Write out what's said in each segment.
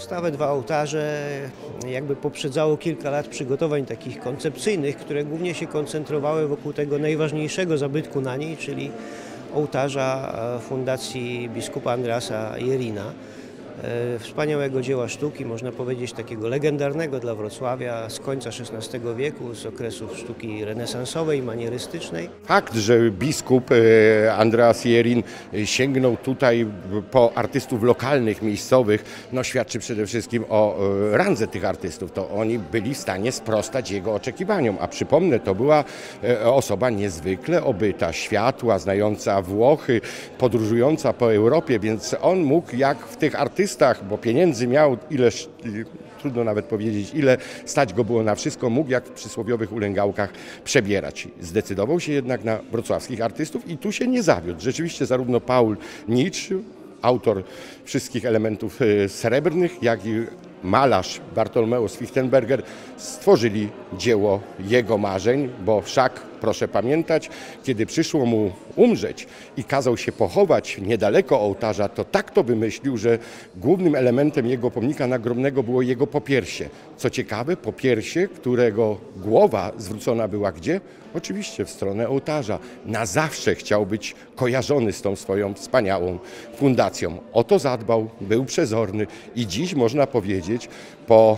Powstałe dwa ołtarze jakby poprzedzało kilka lat przygotowań takich koncepcyjnych, które głównie się koncentrowały wokół tego najważniejszego zabytku na niej, czyli ołtarza fundacji biskupa Andreasa Jerina. Wspaniałego dzieła sztuki, można powiedzieć takiego legendarnego dla Wrocławia z końca XVI wieku, z okresów sztuki renesansowej, manierystycznej. Fakt, że biskup Andreas Jerin sięgnął tutaj po artystów lokalnych, miejscowych, no świadczy przede wszystkim o randze tych artystów. To oni byli w stanie sprostać jego oczekiwaniom, a przypomnę, to była osoba niezwykle obyta, światła, znająca Włochy, podróżująca po Europie, więc on mógł jak w tych artystach, bo pieniędzy miał ileż, trudno nawet powiedzieć ile, stać go było na wszystko, mógł jak w przysłowiowych ulęgałkach przebierać. Zdecydował się jednak na wrocławskich artystów i tu się nie zawiódł. Rzeczywiście zarówno Paul Nitsch, autor wszystkich elementów srebrnych, jak i malarz Bartolomeusz Fichtenberger stworzyli dzieło jego marzeń, bo wszak, proszę pamiętać, kiedy przyszło mu umrzeć i kazał się pochować niedaleko ołtarza, to tak to wymyślił, że głównym elementem jego pomnika nagrobnego było jego popiersie. Co ciekawe, popiersie, którego głowa zwrócona była gdzie? Oczywiście w stronę ołtarza. Na zawsze chciał być kojarzony z tą swoją wspaniałą fundacją. O to zadbał, był przezorny i dziś można powiedzieć, po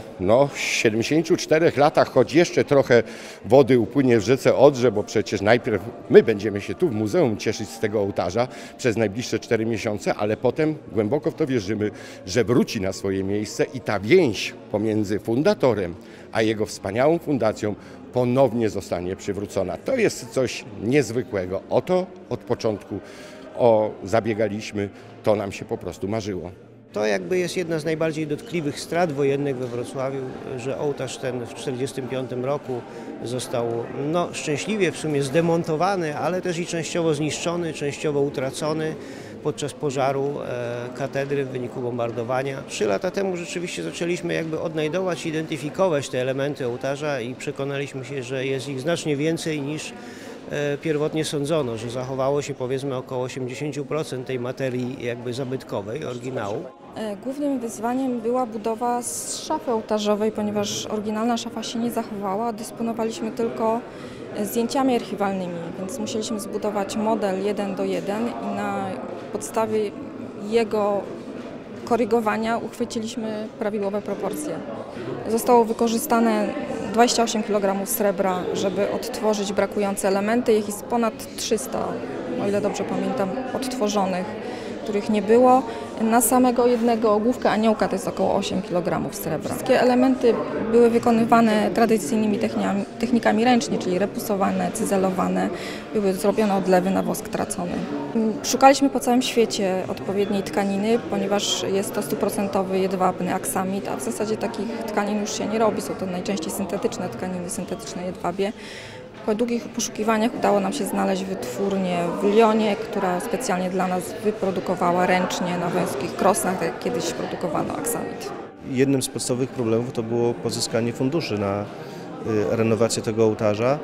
74 latach, choć jeszcze trochę wody upłynie w rzece Odrze, bo przecież najpierw my będziemy się tu w muzeum cieszyć z tego ołtarza przez najbliższe 4 miesiące, ale potem głęboko w to wierzymy, że wróci na swoje miejsce i ta więź pomiędzy fundatorem a jego wspaniałą fundacją ponownie zostanie przywrócona. To jest coś niezwykłego. O to od początku zabiegaliśmy, to nam się po prostu marzyło. To jakby jest jedna z najbardziej dotkliwych strat wojennych we Wrocławiu, że ołtarz ten w 1945 roku został szczęśliwie w sumie zdemontowany, ale też i częściowo zniszczony, częściowo utracony podczas pożaru katedry w wyniku bombardowania. 3 lata temu rzeczywiście zaczęliśmy jakby odnajdować, identyfikować te elementy ołtarza i przekonaliśmy się, że jest ich znacznie więcej niż pierwotnie sądzono, że zachowało się powiedzmy około 80% tej materii jakby zabytkowej, oryginału. Głównym wyzwaniem była budowa z szafy ołtarzowej, ponieważ oryginalna szafa się nie zachowała, dysponowaliśmy tylko zdjęciami archiwalnymi, więc musieliśmy zbudować model 1:1 i na podstawie jego korygowania uchwyciliśmy prawidłowe proporcje. Zostało wykorzystane 28 kg srebra, żeby odtworzyć brakujące elementy. Ich jest ponad 300, o ile dobrze pamiętam, odtworzonych, których nie było. Na samego jednego ogłówka aniołka to jest około 8 kg srebra. Wszystkie elementy były wykonywane tradycyjnymi technikami ręcznie, czyli repusowane, cyzelowane. Były zrobione odlewy na wosk tracony. Szukaliśmy po całym świecie odpowiedniej tkaniny, ponieważ jest to 100% jedwabny aksamit, a w zasadzie takich tkanin już się nie robi. Są to najczęściej syntetyczne tkaniny, syntetyczne jedwabie. Po długich poszukiwaniach udało nam się znaleźć wytwórnię w Lyonie, która specjalnie dla nas wyprodukowała ręcznie na wąskich krosnach, tak jak kiedyś produkowano aksamit. Jednym z podstawowych problemów to było pozyskanie funduszy na renowację tego ołtarza.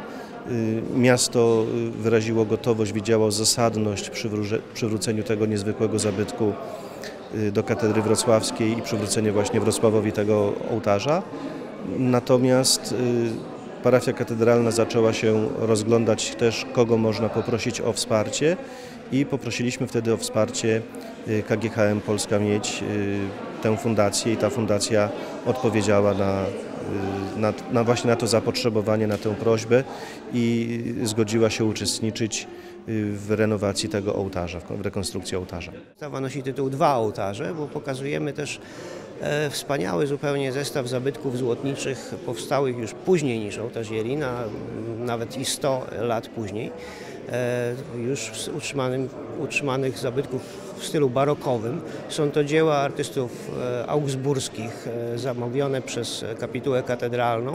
Miasto wyraziło gotowość, widziało zasadność przywróceniu tego niezwykłego zabytku do katedry wrocławskiej i przywrócenie właśnie Wrocławowi tego ołtarza. Natomiast parafia katedralna zaczęła się rozglądać też, kogo można poprosić o wsparcie i poprosiliśmy wtedy o wsparcie KGHM Polska Miedź, tę fundację i ta fundacja odpowiedziała właśnie na to zapotrzebowanie, na tę prośbę i zgodziła się uczestniczyć w renowacji tego ołtarza, w rekonstrukcji ołtarza. Wystawa nosi tytuł Dwa ołtarze, bo pokazujemy też wspaniały zupełnie zestaw zabytków złotniczych powstałych już później niż ołtarz Jerina, nawet i 100 lat później, już utrzymanych zabytków w stylu barokowym. Są to dzieła artystów augsburskich zamówione przez kapitułę katedralną.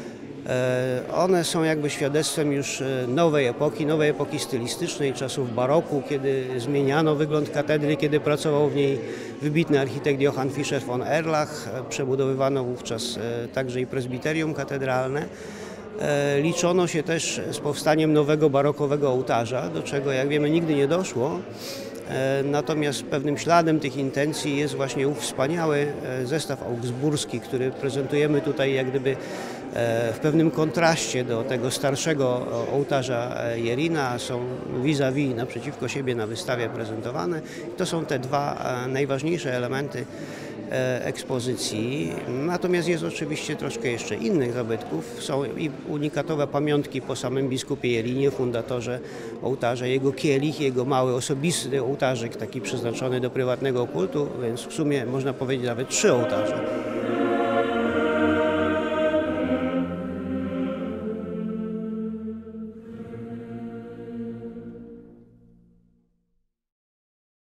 One są jakby świadectwem już nowej epoki stylistycznej, czasów baroku, kiedy zmieniano wygląd katedry, kiedy pracował w niej wybitny architekt Johann Fischer von Erlach. Przebudowywano wówczas także i prezbiterium katedralne. Liczono się też z powstaniem nowego barokowego ołtarza, do czego, jak wiemy, nigdy nie doszło. Natomiast pewnym śladem tych intencji jest właśnie ów wspaniały zestaw augsburski, który prezentujemy tutaj jak gdyby w pewnym kontraście do tego starszego ołtarza Jerina. Są vis-a-vis, naprzeciwko siebie na wystawie prezentowane. To są te dwa najważniejsze elementy ekspozycji. Natomiast jest oczywiście troszkę jeszcze innych zabytków. Są i unikatowe pamiątki po samym biskupie Jelinie, fundatorze ołtarza, jego kielich, jego mały osobisty ołtarzyk, taki przeznaczony do prywatnego kultu, więc w sumie można powiedzieć nawet 3 ołtarze.